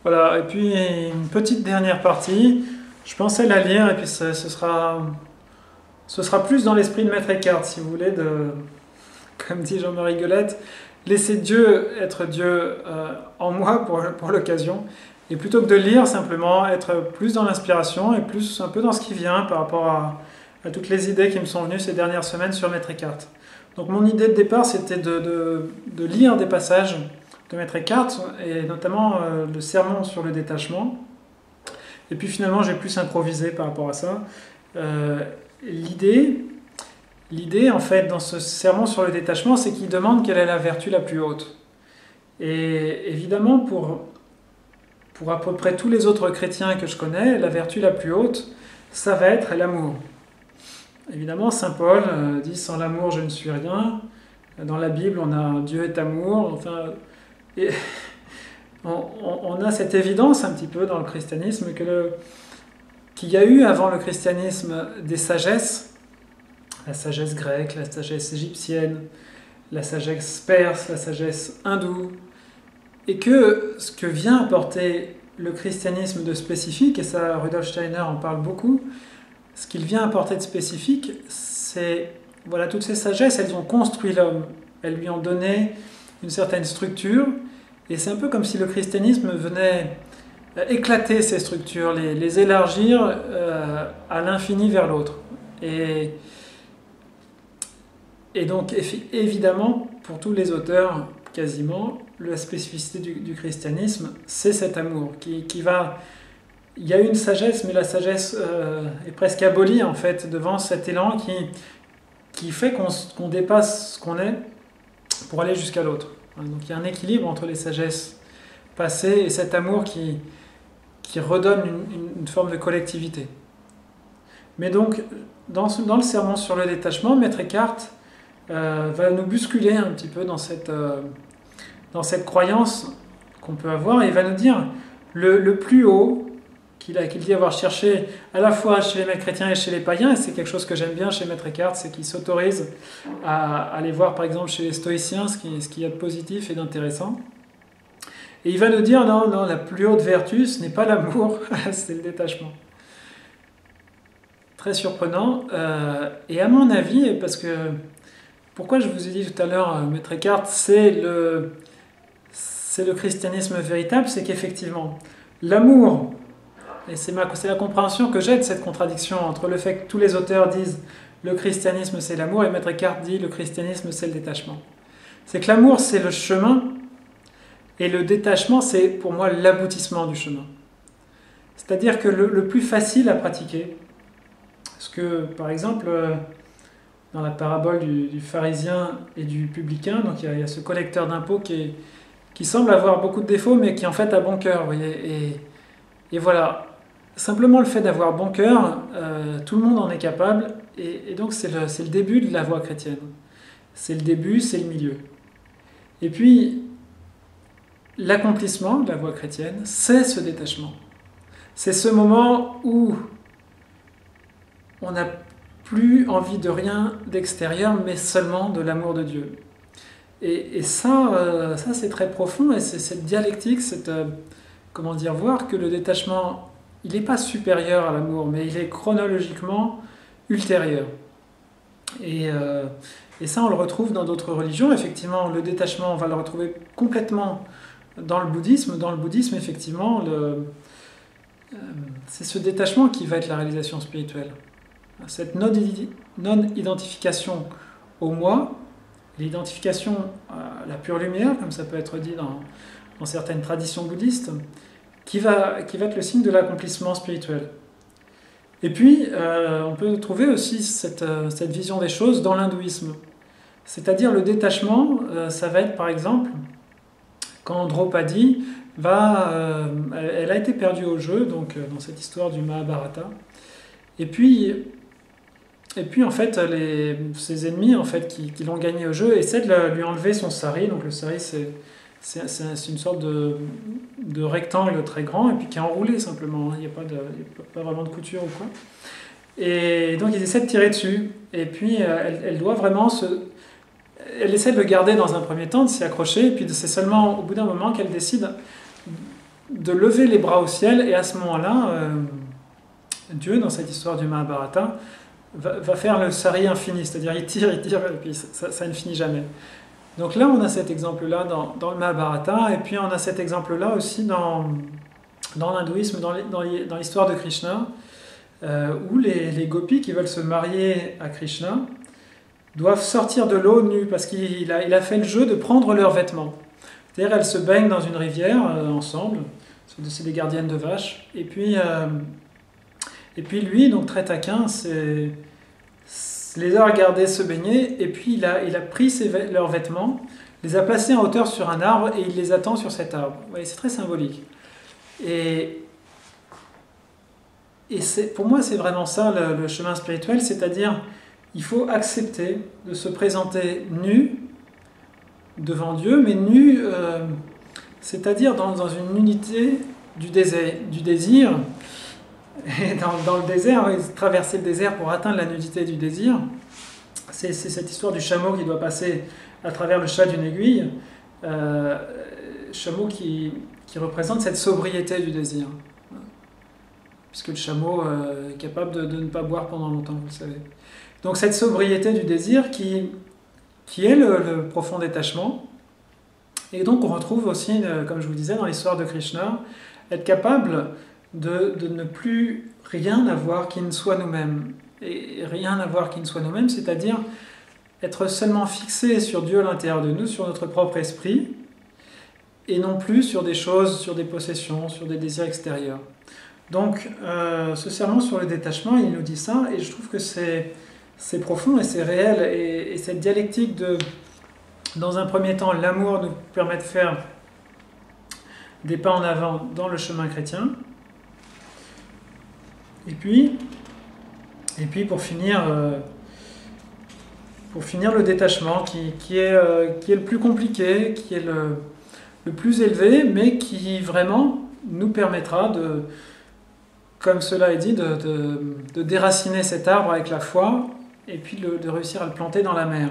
Voilà, et puis une petite dernière partie. Je pensais la lire et puis ce sera plus dans l'esprit de Maître Eckhart, si vous voulez, comme dit Jean-Marie Guelette, laisser Dieu être Dieu en moi pour l'occasion. Et plutôt que de lire, simplement être plus dans l'inspiration et plus un peu dans ce qui vient par rapport à toutes les idées qui me sont venues ces dernières semaines sur Maître Eckhart. Donc mon idée de départ, c'était de lire des passages de Maître Eckhart, et notamment le sermon sur le détachement. Et puis finalement, j'ai plus improvisé par rapport à ça. Euh, l'idée, L'idée, en fait, dans ce sermon sur le détachement, c'est qu'il demande quelle est la vertu la plus haute. Et évidemment, pour à peu près tous les autres chrétiens que je connais, la vertu la plus haute, ça va être l'amour. Évidemment, Saint Paul dit sans l'amour je ne suis rien. Dans la Bible, on a Dieu est amour. Enfin, et on a cette évidence un petit peu dans le christianisme qu'il y a eu avant le christianisme des sagesses, la sagesse grecque, la sagesse égyptienne, la sagesse perse, la sagesse hindoue, et que ce que vient apporter le christianisme de spécifique, et ça Rudolf Steiner en parle beaucoup, ce qu'il vient apporter de spécifique, c'est, voilà, toutes ces sagesses, elles ont construit l'homme, elles lui ont donné une certaine structure, et c'est un peu comme si le christianisme venait éclater ces structures, les élargir à l'infini vers l'autre. Et donc, évidemment, pour tous les auteurs, quasiment, la spécificité du christianisme, c'est cet amour qui va... Il y a une sagesse, mais la sagesse est presque abolie, en fait, devant cet élan qui fait qu'on dépasse ce qu'on est pour aller jusqu'à l'autre. Donc il y a un équilibre entre les sagesses passées et cet amour qui redonne une forme de collectivité. Mais donc, dans le sermon sur le détachement, Maître Eckhart va nous bousculer un petit peu dans cette croyance qu'on peut avoir, et il va nous dire le plus haut qu'il dit avoir cherché à la fois chez les maîtres chrétiens et chez les païens, et c'est quelque chose que j'aime bien chez Maître Eckhart, c'est qu'il s'autorise à aller voir par exemple chez les stoïciens ce qu'il y a de positif et d'intéressant. Et il va nous dire non, non, la plus haute vertu, ce n'est pas l'amour, c'est le détachement. Très surprenant. Et à mon avis, parce que pourquoi je vous ai dit tout à l'heure, Maître Eckhart, c'est le christianisme véritable, c'est qu'effectivement, l'amour, et c'est la compréhension que j'ai de cette contradiction entre le fait que tous les auteurs disent le christianisme c'est l'amour, et Maître Eckhart dit le christianisme c'est le détachement. C'est que l'amour c'est le chemin, et le détachement c'est pour moi l'aboutissement du chemin. C'est-à-dire que le plus facile à pratiquer, parce que par exemple dans la parabole du pharisien et du publicain, donc il y a ce collecteur d'impôts qui semble avoir beaucoup de défauts mais qui en fait a bon cœur, vous voyez, et voilà. Simplement le fait d'avoir bon cœur, tout le monde en est capable, et donc c'est le début de la voie chrétienne. C'est le début, c'est le milieu. Et puis, l'accomplissement de la voie chrétienne, c'est ce détachement. C'est ce moment où on n'a plus envie de rien d'extérieur, mais seulement de l'amour de Dieu. Et ça c'est très profond, et c'est cette dialectique, comment dire, voir que le détachement, il n'est pas supérieur à l'amour, mais il est chronologiquement ultérieur. Et ça, on le retrouve dans d'autres religions. Effectivement, le détachement, on va le retrouver complètement dans le bouddhisme. Dans le bouddhisme, effectivement, c'est ce détachement qui va être la réalisation spirituelle. Cette non-identification au moi, l'identification à la pure lumière, comme ça peut être dit dans certaines traditions bouddhistes, qui va être le signe de l'accomplissement spirituel. Et puis, on peut trouver aussi cette vision des choses dans l'hindouisme. C'est-à-dire le détachement, ça va être par exemple, quand Draupadi elle a été perdue au jeu, donc dans cette histoire du Mahabharata. Et puis en fait, ses ennemis en fait, qui l'ont gagné au jeu essaient de lui enlever son sari. Donc le sari, c'est une sorte de rectangle très grand et puis qui est enroulé simplement. Il n'y a pas vraiment de couture ou quoi. Et donc ils essaient de tirer dessus. Et puis elle doit vraiment elle essaie de le garder dans un premier temps, de s'y accrocher. Et puis c'est seulement au bout d'un moment qu'elle décide de lever les bras au ciel, et à ce moment-là, Dieu, dans cette histoire du Mahabharata, va faire le sari infini, c'est-à-dire il tire, et puis ça ne finit jamais. Donc là, on a cet exemple-là dans le Mahabharata, et puis on a cet exemple-là aussi dans l'hindouisme, dans l'histoire de Krishna, où les gopis qui veulent se marier à Krishna doivent sortir de l'eau nus, parce qu'il a fait le jeu de prendre leurs vêtements. C'est-à-dire elles se baignent dans une rivière ensemble, c'est des gardiennes de vaches, et puis lui, donc très taquin, les a regardés se baigner, et puis il a pris leurs vêtements, les a placés en hauteur sur un arbre, et il les attend sur cet arbre. Vous voyez, c'est très symbolique. Et pour moi, c'est vraiment ça le chemin spirituel, c'est-à-dire il faut accepter de se présenter nu devant Dieu, mais nu, c'est-à-dire dans une unité du désir. Et dans le désert, traverser le désert pour atteindre la nudité du désir, c'est cette histoire du chameau qui doit passer à travers le chat d'une aiguille, chameau qui représente cette sobriété du désir. Puisque le chameau est capable de ne pas boire pendant longtemps, vous le savez. Donc cette sobriété du désir qui est le profond détachement, et donc on retrouve aussi, comme je vous disais, dans l'histoire de Krishna, être capable de ne plus rien avoir qui ne soit nous-mêmes. Et rien avoir qui ne soit nous-mêmes, c'est-à-dire être seulement fixé sur Dieu à l'intérieur de nous, sur notre propre esprit, et non plus sur des choses, sur des possessions, sur des désirs extérieurs. Donc, ce serment sur le détachement, il nous dit ça, et je trouve que c'est profond et c'est réel, et cette dialectique de, dans un premier temps, l'amour nous permet de faire des pas en avant dans le chemin chrétien, et puis pour finir le détachement, qui est le plus compliqué, qui est le plus élevé, mais qui vraiment nous permettra de, comme cela est dit, de déraciner cet arbre avec la foi, et puis de réussir à le planter dans la mer.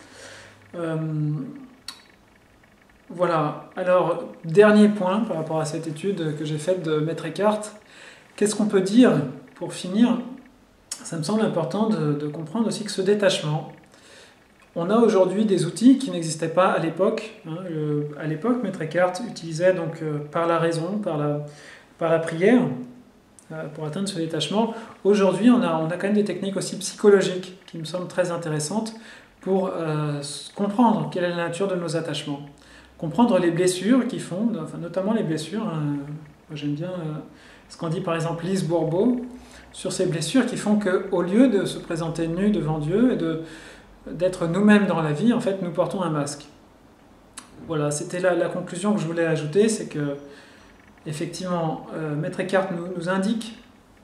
Voilà. Alors, dernier point par rapport à cette étude que j'ai faite de Maître Eckhart. Qu'est-ce qu'on peut dire pour finir? Ça me semble important de comprendre aussi que ce détachement, on a aujourd'hui des outils qui n'existaient pas à l'époque. À l'époque, Maître Eckhart utilisait donc par la raison, par la prière, pour atteindre ce détachement. Aujourd'hui, on a quand même des techniques aussi psychologiques qui me semblent très intéressantes pour comprendre quelle est la nature de nos attachements. Comprendre les blessures qui font, enfin, notamment les blessures. Moi, j'aime bien ce qu'en dit par exemple Lise Bourbeau sur ces blessures qui font qu'au lieu de se présenter nus devant Dieu et d'être nous-mêmes dans la vie, en fait, nous portons un masque. Voilà, c'était la conclusion que je voulais ajouter, c'est que effectivement, Maître Eckhart nous indique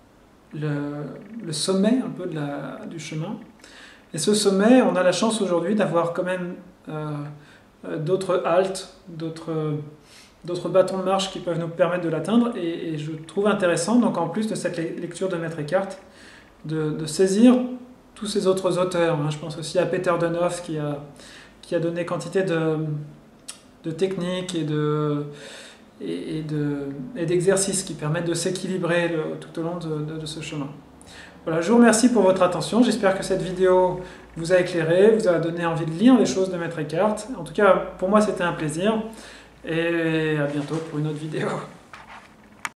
le sommet un peu du chemin. Et ce sommet, on a la chance aujourd'hui d'avoir quand même d'autres haltes, d'autres bâtons de marche qui peuvent nous permettre de l'atteindre. Et je trouve intéressant, donc en plus de cette lecture de Maître Eckhart, de saisir tous ces autres auteurs. Je pense aussi à Peter Donoff qui a donné quantité de techniques et d'exercices qui permettent de s'équilibrer tout au long de ce chemin. Voilà, je vous remercie pour votre attention. J'espère que cette vidéo vous a éclairé, vous a donné envie de lire les choses de Maître Eckhart. En tout cas, pour moi, c'était un plaisir. Et à bientôt pour une autre vidéo.